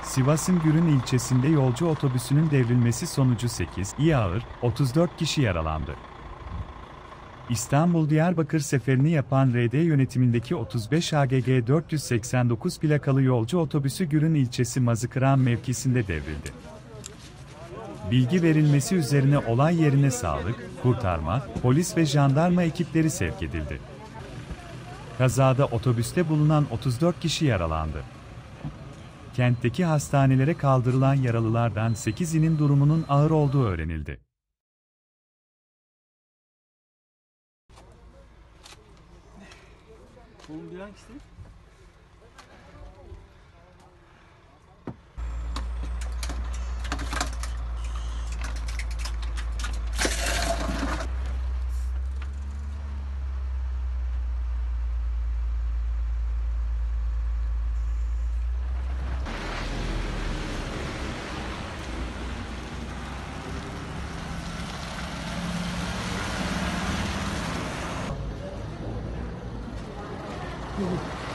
Sivas'ın Gürün ilçesinde yolcu otobüsünün devrilmesi sonucu 8 ağır, 34 kişi yaralandı. İstanbul-Diyarbakır seferini yapan RD yönetimindeki 35 AGG 489 plakalı yolcu otobüsü Gürün ilçesi Mazıkıran mevkisinde devrildi. Bilgi verilmesi üzerine olay yerine sağlık, kurtarma, polis ve jandarma ekipleri sevk edildi. Kazada otobüste bulunan 34 kişi yaralandı. Kentteki hastanelere kaldırılan yaralılardan 8'inin durumunun ağır olduğu öğrenildi. Bunun bir hangisi? Hı hı.